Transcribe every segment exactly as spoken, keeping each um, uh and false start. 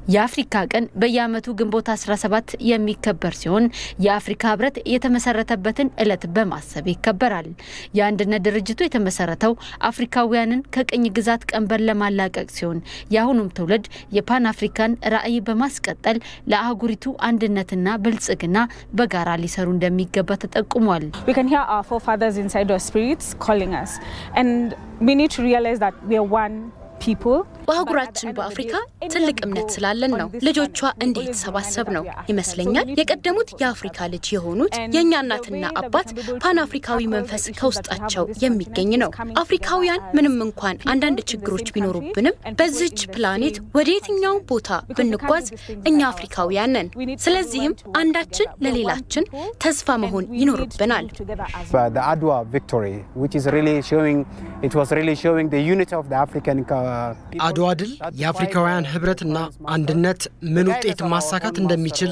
የአፍሪካ ቀን በየዓመቱ ግንቦት አስራ ሰባት የሚከበር ሲሆን የአፍሪካ ህብረት የተመሰረተበትን ዕለት በማሰብ ይከበራል። የአንድነት ድርጅቱ የተመሰረተው አፍሪካውያንን ከቅኝ ግዛት ቀንበር ለማላቀቅ ሲሆን የአሁኑም ትውልድ የፓን አፍሪካን ራዕይ በማስቀጠል ለአህጉሪቱ አንድነትና ብልጽግና በጋራ ሊሰሩ እንደሚገባ ተጠቁሟል። We can hear our forefathers inside our spirits calling us, and we need to realize that we are one people. በአህጉራችን በአፍሪካ ትልቅ እምነት ስላለን ነው ልጆቿ እንዴት ተሰባሰብ ነው ይመስለኛል የቀደሙት የአፍሪካ ልጅ የሆኑት የኛ እናትና አባት ፓን አፍሪካዊ መንፈስ ከውስጣቸው የሚገኝ ነው። አፍሪካውያን ምንም እንኳን አንዳንድ ችግሮች ቢኖሩብንም በዚች ፕላኔት ወዴትኛው ቦታ ብንጓዝ እኛ አፍሪካውያን ነን። ስለዚህም አንዳችን ለሌላችን ተስፋ መሆን ይኖርብናል። The Adwa victory, which is really showing, it was really showing the unity of the African አድዋ ድል የአፍሪካውያን ህብረትና አንድነት ምን ውጤት ማሳካት እንደሚችል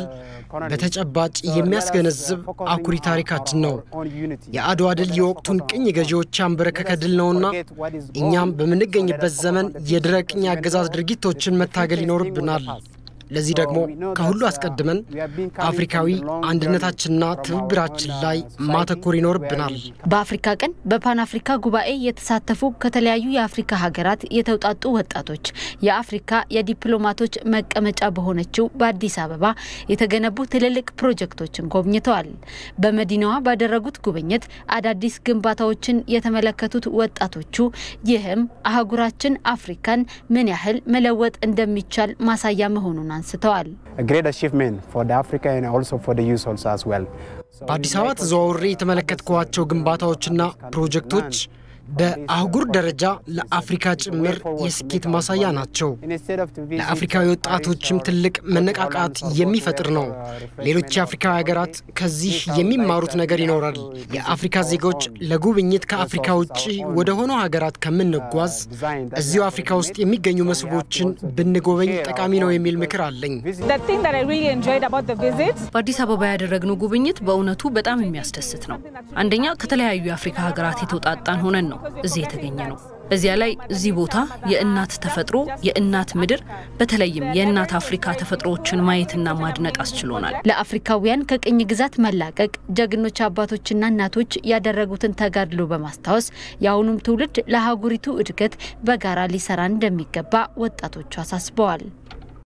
በተጨባጭ የሚያስገነዝብ አኩሪ ታሪካችን ነው። የአድዋ ድል የወቅቱን ቅኝ ገዢዎች አንበረከከ ድል ነውና እኛም በመንገኝበት ዘመን የድረቅኝ አገዛዝ ድርጊቶችን መታገል ይኖርብናል። ለዚህ ደግሞ ከሁሉ አስቀድመን አፍሪካዊ አንድነታችንና ትብብራችን ላይ ማተኮር ይኖርብናል። በአፍሪካ ቀን በፓን አፍሪካ ጉባኤ የተሳተፉ ከተለያዩ የአፍሪካ ሀገራት የተውጣጡ ወጣቶች የአፍሪካ የዲፕሎማቶች መቀመጫ በሆነችው በአዲስ አበባ የተገነቡ ትልልቅ ፕሮጀክቶችን ጎብኝተዋል። በመዲናዋ ባደረጉት ጉብኝት አዳዲስ ግንባታዎችን የተመለከቱት ወጣቶቹ ይህም አህጉራችን አፍሪካን ምን ያህል መለወጥ እንደሚቻል ማሳያ መሆኑን አንስተዋል። A great achievement for the Africa and also for the youth also as well. በአዲስ አበባ ተዘዋውሬ የተመለከትኳቸው ግንባታዎችና ፕሮጀክቶች በአህጉር ደረጃ ለአፍሪካ ጭምር የስኬት ማሳያ ናቸው። ለአፍሪካዊ ወጣቶችም ትልቅ መነቃቃት የሚፈጥር ነው። ሌሎች የአፍሪካ ሀገራት ከዚህ የሚማሩት ነገር ይኖራል። የአፍሪካ ዜጎች ለጉብኝት ከአፍሪካ ውጪ ወደ ሆነው ሀገራት ከምንጓዝ እዚሁ አፍሪካ ውስጥ የሚገኙ መስህቦችን ብንጎበኝ ጠቃሚ ነው የሚል ምክር አለኝ። በአዲስ አበባ ያደረግነው ጉብኝት በእውነቱ በጣም የሚያስደስት ነው። አንደኛ ከተለያዩ የአፍሪካ ሀገራት የተውጣጣን ሆነን ነው እዚህ የተገኘ ነው። እዚያ ላይ እዚህ ቦታ የእናት ተፈጥሮ የእናት ምድር በተለይም የእናት አፍሪካ ተፈጥሮዎችን ማየትና ማድነቅ አስችሎናል። ለአፍሪካውያን ከቅኝ ግዛት መላቀቅ ጀግኖች አባቶችና እናቶች ያደረጉትን ተጋድሎ በማስታወስ ያሁኑም ትውልድ ለአህጉሪቱ እድገት በጋራ ሊሰራ እንደሚገባ ወጣቶቹ አሳስበዋል።